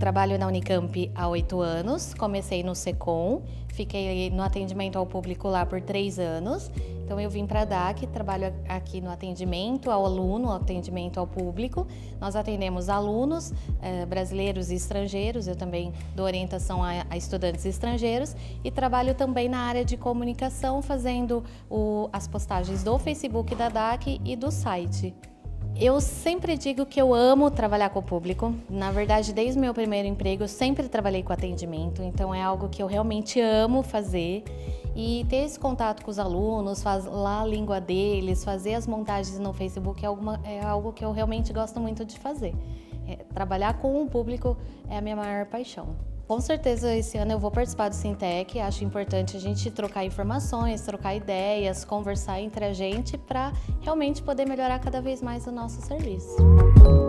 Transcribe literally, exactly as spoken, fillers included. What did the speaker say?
trabalho na Unicamp há oito anos, comecei no SECOM, fiquei no atendimento ao público lá por três anos. Então eu vim para a D A C, trabalho aqui no atendimento ao aluno, atendimento ao público. Nós atendemos alunos eh, brasileiros e estrangeiros, eu também dou orientação a, a estudantes estrangeiros e trabalho também na área de comunicação, fazendo o, as postagens do Facebook da D A C e do site. Eu sempre digo que eu amo trabalhar com o público. Na verdade, desde o meu primeiro emprego, eu sempre trabalhei com atendimento, então é algo que eu realmente amo fazer. E ter esse contato com os alunos, falar a língua deles, fazer as montagens no Facebook é, alguma, é algo que eu realmente gosto muito de fazer. É, trabalhar com o público é a minha maior paixão. Com certeza, esse ano eu vou participar do Sintec. Acho importante a gente trocar informações, trocar ideias, conversar entre a gente para realmente poder melhorar cada vez mais o nosso serviço.